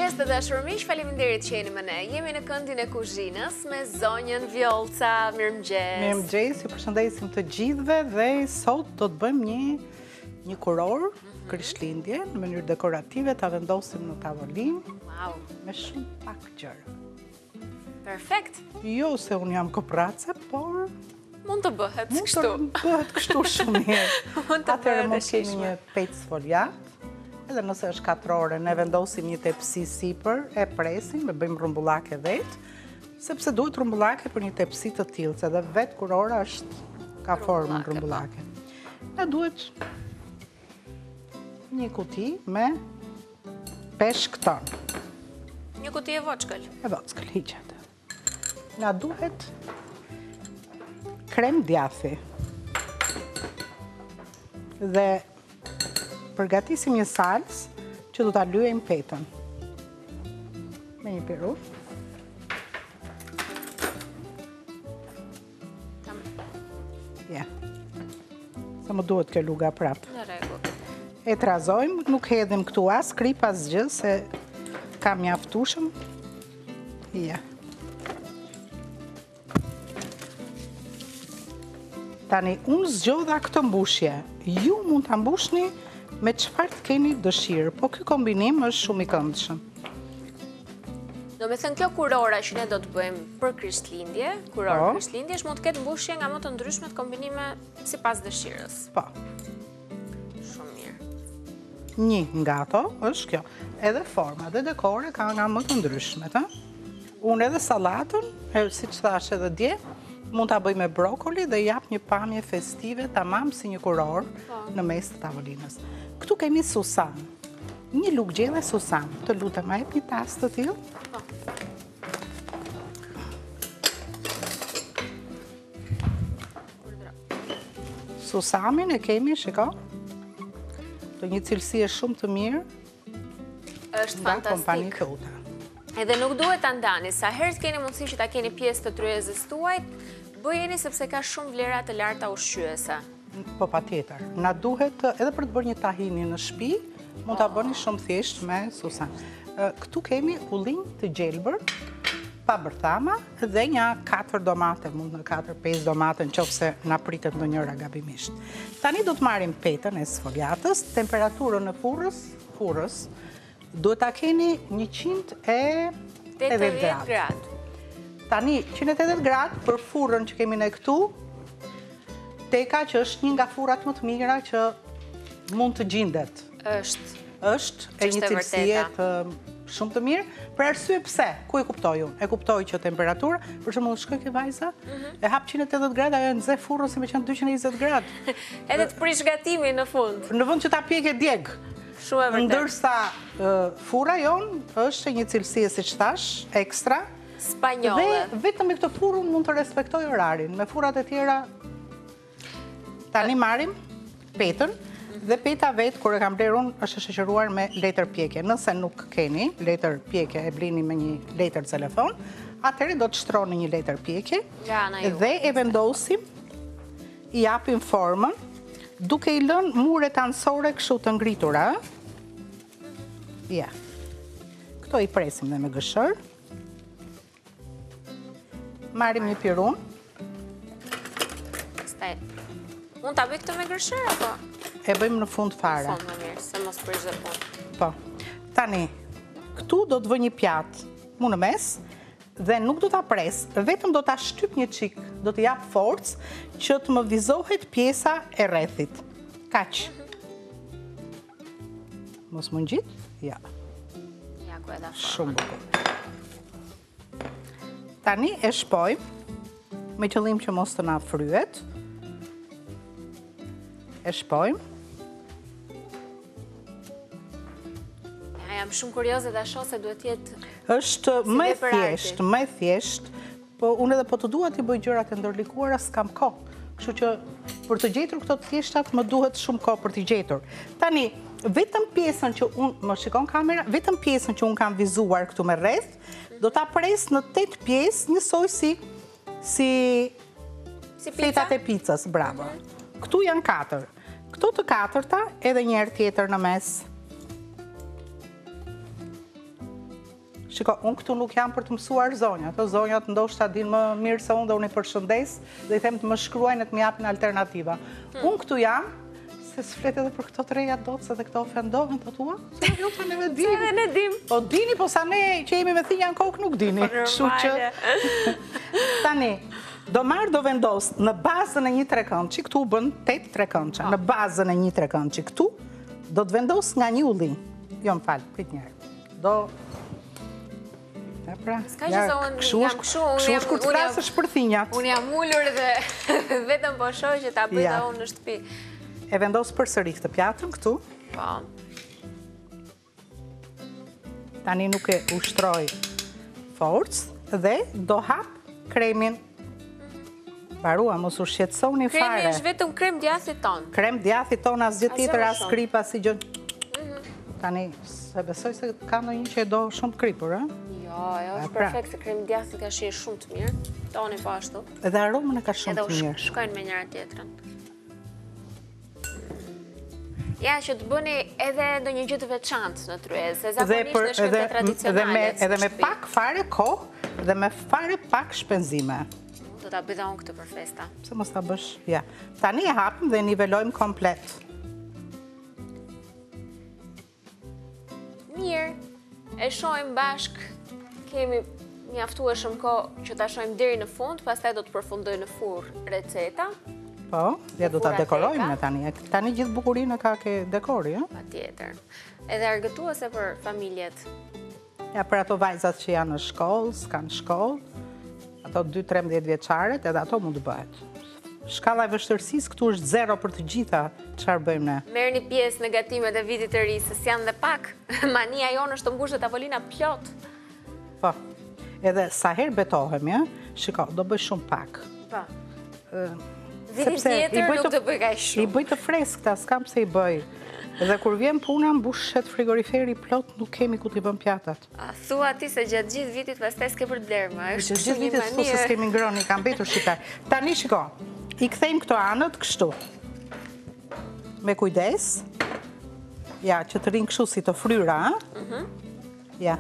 Mirëmëngjes të dashur miq, faleminderit që jeni me ne. Jemi në këndin e kuzhinës me zonjën Vjollca. Mirëmëngjes. Mirëmëngjes, ju përshëndesim të gjithëve dhe sot do të bëjmë një kurorë Krishtlindje në mënyrë dekorative, ta vendosim në tavolinë. Wow, me shumë pak gjëra. Perfekt. Jo se unë jam koprace, por mund të bëhet kështu. Mund të bëhet kështu shumë mirë. Atëherë mund të kemi një petë sfoljatë. Edhe nëse është 4 ore, ne vendosim një tepsi sipër, e presim, e bëjmë rrumbullake vetë, sepse duhet rrumbullake për një tepsi të tillë, se edhe vetë kurora ka formën rrumbullake. Ne duhet një kuti me peshk ton. Një kuti e voçkël. E voçkël, hiqet. Na duhet krem djathi. Dhe përgatisim një salsë që do ta lyejmë petën. Me një piru. Ja. Sa më duhet kjo luga prapë. Në rregull. E trazojmë, nuk hedhim këtu as krip as gjë, se ka mjaftueshëm. Ja. Tani, unë zgjodha këtë mbushje. Ju mund ta mbushni me çfarë të keni dëshirë, po ky kombinim është shumë i këndshëm. Do me thënë kjo kurora që ne do të bëjmë për Krishtlindje, kurorë Krishtlindjesh, mund të ketë mbushje nga më të ndryshmet kombinime sipas dëshirës. Po. Shumë mirë. Një nga ato është kjo. Edhe forma dhe dekore ka nga më të ndryshmet, ëh. Unë edhe sallatën, siç thash edhe dje, mund ta bëj me brokoli dhe jap një pamje festive tamam si një kurorë në mes të tavolinës. Këtu kemi susam. Një lugë gjelle susam. Të lutem, a jep një tas të tillë? Po. Susamin e kemi, shiko. Të një cilësi e shumë të mirë. Është fantastik. Edhe nuk duhet ta ndani, sa herë të keni mundësi që ta keni pjesë të tryezës tuaj, bëjeni sepse ka shumë vlera të larta ushqyese. Po patjetër. Na duhet edhe për të bërë një tahini në shtëpi, mund ta bëni shumë thjesht me susam. Këtu kemi ullinj të gjelbër, pa bërthama dhe një 4 domate, mund në 4-5 domate nëse na pritet ndonjëra gabimisht. Tani do të marrim petën e sfoljatës, temperaturën në furrës duhet ta keni 180 gradë. Tani, 180 gradë për furrën që kemi ne këtu, teka që është një nga furrat më të mira që mund të gjendet. Është e një cilësie shumë të mirë, për arsye pse? Ku e kuptoj unë? E kuptoj që temperatura, për shembull shkoj ke vajza, e hap 180 gradë, ajo nxe furrën si me qenë 220 gradë. Edhe të prish gatimin në fund. Në vend që ta pjekë djeg. Shumë e vërtetë. Ndërsa furra jon është një cilësi, siç thash, ekstra. Spanjolle. Dhe vetëm me këtë furrën mund të respektoj orarin. Me furrat e tjera tani marrim petën dhe peta vetë kur e kam bler unë është shoqëruar me letër pjekje. Nëse nuk keni letër pjekje, e blini me një letër telefon, atëherë do të shtroni një letër pjekje dhe e vendosim, i japim formën, duke i lënë muret anësore kështu të ngritura. Ja. Këto i presim dhe me gëshër. Marrim një pirun. Mund ta bëj këtë me gërshër apo? E bëjmë në fund fare. Në fund më mirë, se mos prish dhe punë. Po. Tani, këtu do të vë një pjatë mu në mes dhe nuk do ta pres, vetëm do ta shtyp një çik, do të jap forcë që të më vizohet pjesa e rrethit. Kaq. Mos më ngjit? Ja. Ja ku e dha. Shumë bukur. Tani e shpojmë me qëllim që mos të na fryhet. E shpojmë. Ja, jam shumë kurioze ta shoh se duhet jetë. Është më thjesht, po unë edhe po të dua të bëj gjërat e ndërlikuara, s'kam kohë. Kështu që për të gjetur këto të thjeshtat më duhet shumë kohë për t'i gjetur. Tani, vetëm pjesën që unë, më shikon kamera, vetëm pjesën që unë kam vizuar këtu me rreth, do ta pres në 8 pjesë, njësoj si fetat e picës, bravo. Këtu janë 4. Këto të 4-ta edhe një herë tjetër në mes. Shiko, unë këtu nuk jam për të mësuar zonja. Ato zonjat ndoshta dinë më mirë se unë dhe unë i përshëndes dhe i them të më shkruajnë e të më japin alternativa. Unë këtu jam, se s'flet edhe për këto të reja dotës dhe këto ofendohen, të tua, se Vjollca ne dim. Po dini, po sa ne që jemi me thinja në kokë nuk dini. Kështu që tani, do marrë do vendos në bazën e një trekëndçi, këtu bën 8 trekëndçe, në bazën e një trekëndçi këtu, do të vendos nga një ullinj. Jo, më falë, prit njerë. Do... Ska që se unë jam këshu, unë jam ullur dhe vetëm po shoj që ta bëjta unë në shtëpi. E vendos përsëri këtë pjatën këtu. Po. Tani nuk e ushtroj forcë dhe do hap kremin. Barua, mos u shqetësoni fare. Kremi është vetëm krem djathi ton. Krem djathi ton, as gjë tjetër, as kripa, si gjë. Tani, se besoj se ka në një që e do shumë të kripur, e? Jo, është perfekt, se krem djathi ka shirë shumë të mirë. Toni po ashtu. Edhe aromën e ka shumë të mirë. Edhe u shkojnë me njëra tjetrën. Ja, që të bëni edhe do një gjithë veçantë në tryezë, se zakonisht në shkëtë tradicionale. Edhe me pak fare kohë dhe me fare pak shpenzime. Do t'a bëjda unë këtë për festa. Se mos t'a bësh, ja. Tani e hapëm dhe nivelojmë komplet. Mirë, e shojmë bashkë, kemi mjaftueshëm kohë që ta shojmë deri në fund, pastaj do të përfundoj në furrë receta. Po, ja do ta dekorojmë tani. Tani gjithë bukurinë ka ke dekori, ë? Patjetër. Edhe argëtuese për familjet. Ja, për ato vajzat që janë në shkollë, s'kanë shkollë, ato 2-13 vjeçaret, edhe ato mund të bëhet. Shkalla e vështërësisë këtu është 0 për të gjitha, çfarë bëjmë ne? Merrni pjesë në gatimet e vitit të ri, se s'janë dhe pak. Mania jonë është të mbush dhe tavolina plot. Po, edhe sa herë betohemi, shiko, do bëj shumë pak. Po. Vitin tjetër nuk do bëj kaq shumë. I bëj të freskëta, s'kam pse i bëj. Edhe kur vjen puna, mbushet frigoriferi plot, nuk kemi ku t'i bëm pjatat. Thua ti se gjatë gjithë vitit pastaj s'ke për të blerë më. Gjatë gjithë vitit s'po se s'kemi ngrënë, i kam mbetur shqiptar. Tani shiko, i kthejmë këto anët kështu. Me kujdes. Ja, që të rinë kështu si të fryra, ha? Ja.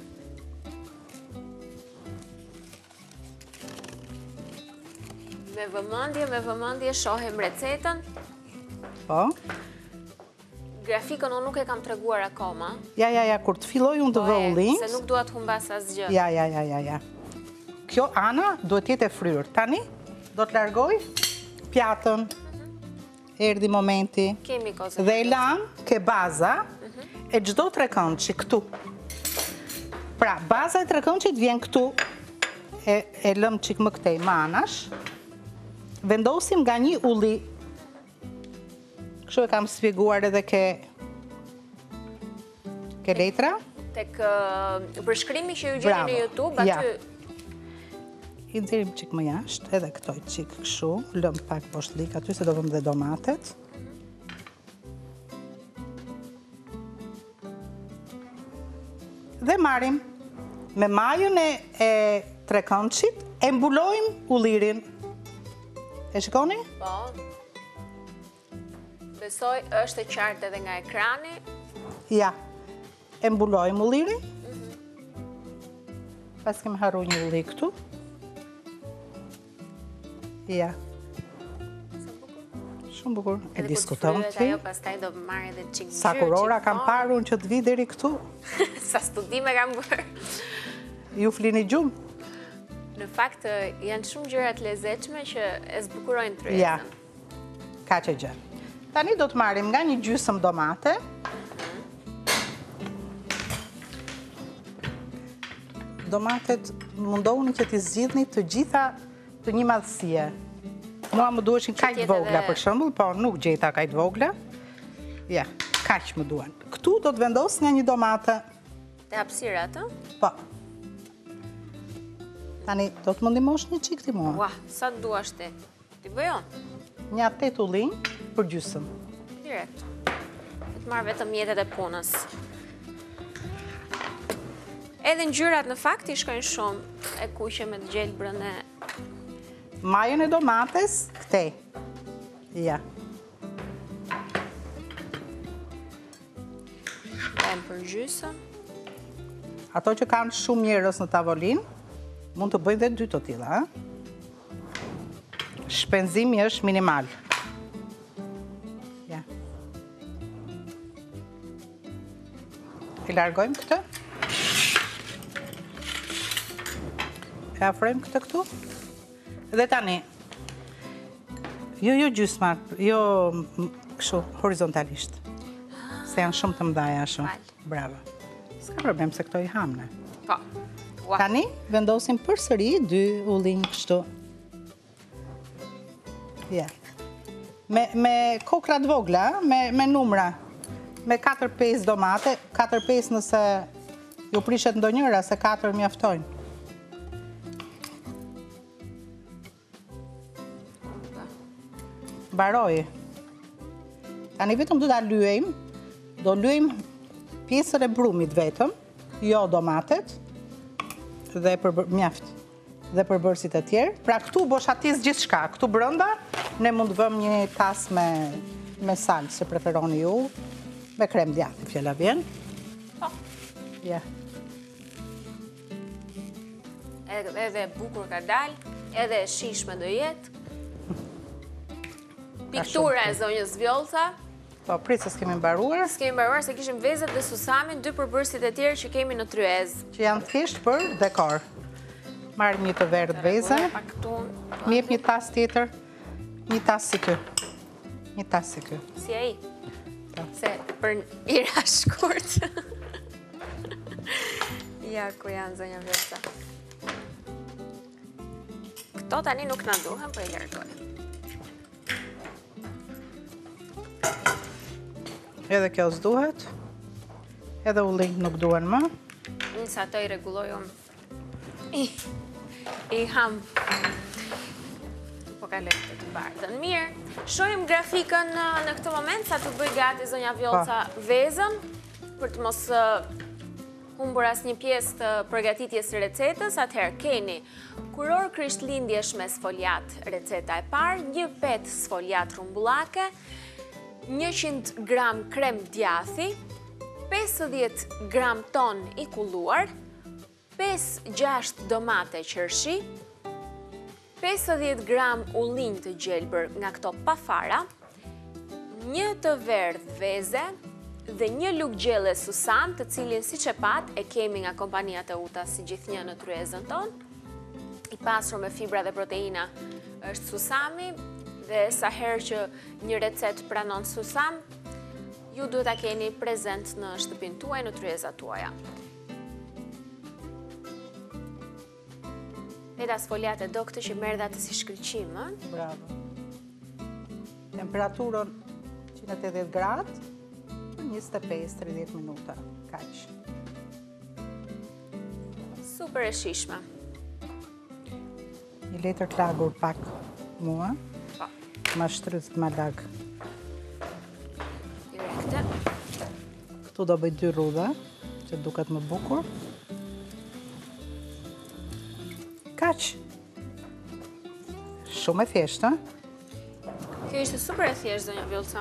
Me vëmendje shohem recetën. Po. Grafikën unë nuk e kam treguar akoma. Ja, kur të filloj unë të vë ullinj. Se nuk dua të humbas asgjë. Ja. Kjo ana duhet jetë e fryrë. Tani do të largoj pjatën. Erdhi momenti. Kemi kozë. Dhe e lam ke baza e çdo trekëndçi këtu. Pra, baza e trekëndçit vjen këtu. E lëm çik më këtej më anash. Vendosim nga një ulli. Kështu e kam sfiguar edhe ke letra. Tek përshkrimi që ju gjeni në YouTube, aty... I nxjerrim çik më jashtë, edhe këtoj çik kështu, lëm pak poshtë aty se do vëmë dhe domatet. Dhe marrim me majën e trekëndçit, e mbulojmë ullirin. E shikoni? Po. Besoj është e qartë edhe nga ekrani. Ja, e mbulojmë ullirin. Pas kemi harru një ulli këtu. Ja. Shumë bukur. E diskuton ti. Pastaj do marrë edhe çik gjyrë. Sa kurora kam parë unë që të vi deri këtu. Sa studime kam bërë. Ju flini gjumë. Në fakt, janë shumë gjërat lezetshme që e zbukurojnë tryezën. Ja, ka që gjë. Tani do të marrim nga një gjysmë domate. Domatet mundohuni që t'i zgjidhni të gjitha të një madhësie. Mua më duheshin kaq vogla për shembull, po nuk gjeta kaq vogla. Ja, kaq më duhen. Këtu do të vendos nga një domate. Te hapësirat, ë? Po. Tani, do të më ndihmosh një çik ti mua? Ua, sa të duash ti? Ti bëjon? Një 8 ullinj për gjysmë. Direkt. Do të marr vetëm mjetet e punës. Edhe ngjyrat në fakt i shkojnë shumë. E kuqe me të gjelbrën e... Majën e domates, këtej. Ja. Lajmë për gjysmë. Ato që kanë shumë njerëz në tavolin, mund të bëjnë dhe 2 të tilla. Shpenzimi është minimal. Ja. E largojmë këtë. E afrojmë këtë këtu. Dhe tani, jo gjysma, jo kështu horizontalisht. Se janë shumë të mëdhaja shumë. Bravo. S'ka problem se këto I hamne. Po. Tani, vendosim përsëri 2 ullinj kështu. Ja. Me kokrat vogla, me numra. Me 4-5 domate, 4-5 nëse ju prishet ndonjëra, se 4 mjaftojnë. Baroj. Tani vetëm do ta lyejmë. Do lyejmë pjesën e brumit vetëm, jo domatet dhe mjaft. Dhe përbërësit e tjerë. Pra këtu boshatis gjithçka. Këtu brenda ne mund të vëmë një tas me sal, se preferoni ju, me krem djathi, fjala vjen. Po. Ja. Edhe bukur ka dalë, edhe shishme do jetë. Piktura e zonjës Vjollca. Po, pritë se s'kemi mbaruar. S'kemi mbaruar se kishim vezet dhe susamin, 2 përbërësit e tjerë që kemi në tryez. Që janë thjesht për dekor. Marrim një të verdhë veze. Mi jep një tas tjetër. Një tas si ky. Një tas si ky. Si ai. Se për ira shkurt. Ja, ku janë zonja Vjollca. Këto tani nuk na duhen, po I largoj. Edhe kjo s'duhet. Edhe ullinj nuk duhen më. Nëse ato I rregulloj unë. I ham. Po kaloj të bardhën. Mirë, shohim grafikën në këtë moment sa të bëj gati zonja Vjollca vezën për të mos humbur asnjë pjesë të përgatitjes së recetës. Atëherë keni kurorë Krishtlindjesh me sfoljatë, receta e parë, një petë sfoljatë rrumbullake, 100 gram krem djathi, 50 gram ton I kulluar, 5-6 domate qershi, 50 gram ullinj të gjelbër nga këto pa fara, 1 të verdhë veze dhe 1 lugë gjelle susam, të cilin siç e pat e kemi nga kompania të uta si gjithë në tryezën ton. I pasur me fibra dhe proteina është susami, dhe sa herë që një recet pranon susam, ju duhet ta keni prezent në shtëpinë tuaj, në tryezat tuaja. Peta sfoljatë do këtë që merr atë si shkëlqim, ë? Bravo. Temperaturën 180 gradë për 25-30 minuta. Kaq. Super e shishme. Një letër të lagur pak mua. Ma shtrydh ma lag. Direkte. Këtu do bëj 2 rrudha, që duket më bukur. Kaq. Shumë e thjeshtë, Kjo ishte super e thjeshtë, zonja Vjollca.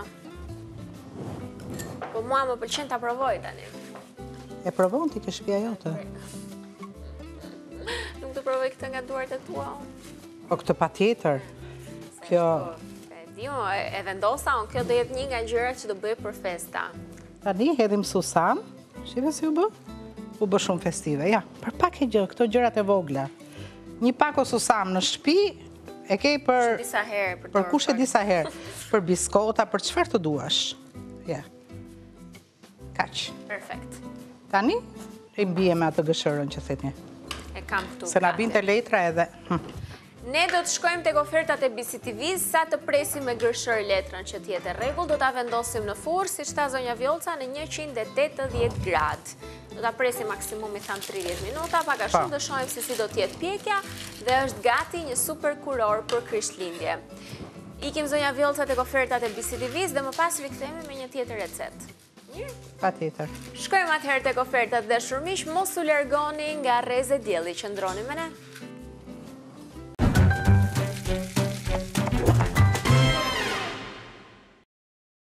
Po mua më pëlqen ta provoj tani. E provon ti ke shtëpia jote. Nuk të provoj këtë nga duart e tua. Po këtë patjetër. Kjo e vendosa, kjo do jetë një nga gjërat që do bëj për festa. Tani hedhim susam. Shive si u bë? U bë shumë festive. Ja, për pak e gjë, këto gjërat e vogla. Një pako susam në shtëpi e ke për disa herë, për kushe disa herë, për biskota, për çfarë të duash. Ja. Kaq. Perfekt. Tani e mbije me atë gëshërën që thetni. E kam këtu. Se na binte letra edhe. Ne do të shkojmë tek ofertat e BCTV-s, sa të presim me gërshër letrën që t'jetë e rregull, do ta vendosim në furrë, siç tha zonja Vjollca, në 180 gradë. Do ta presim maksimumi 30 minuta, pak a shumë do shohim se si do t'jetë pjekja dhe është gati një super kurorë për Krishtlindje. Ikim zonja Vjollca tek ofertat e BCTV-s dhe më pas rikthehemi me një tjetër recetë. Mirë? Patjetër. Shkojmë atëherë tek ofertat dhe shurmish, mos u largoni nga rreze dielli, qëndroni me ne.